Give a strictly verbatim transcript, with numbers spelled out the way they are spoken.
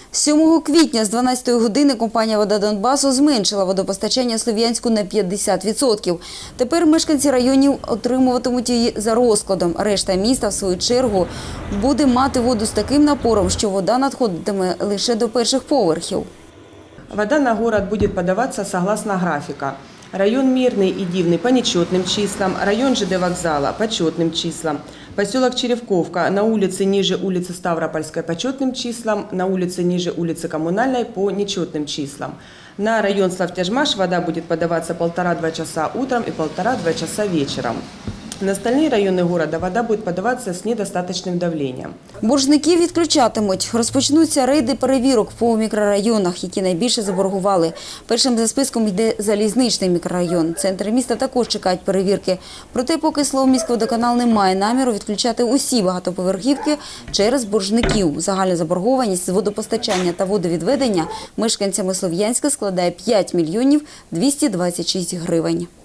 сьомого квітня з дванадцятої години компанія «Вода Донбасу» зменшила водопостачання Слов'янську на п'ятдесят відсотків. Тепер мешканці районів отримуватимуть її за розкладом. Решта міста, в свою чергу, буде мати воду з таким напором, що вода надходитиме лише до перших поверхів. Вода на город будет подаваться согласно графика. Район Мирный и Дивный по нечетным числам, район ЖД вокзала по четным числам, поселок Черевковка на улице ниже улицы Ставропольской по четным числам, на улице ниже улицы Коммунальной по нечетным числам. На район Славтяжмаш вода будет подаваться полтора-два часа утром и полтора-два часа вечером. На остальные районы города вода будет подаваться с недостаточным давлением. Боржників відключатимуть. Розпочнуться рейди перевірок по мікрорайонах, які найбільше заборгували. Першим за списком йде Залізничний мікрорайон. Центр міста також чекають перевірки. Проте поки Словміськводоканал не має наміру відключати усі багатоповерхівки через боржників. Загальна заборгованість з водопостачання та водовідведення мешканцями Слов'янська складає п'ять мільйонів двісті двадцять шість гривень.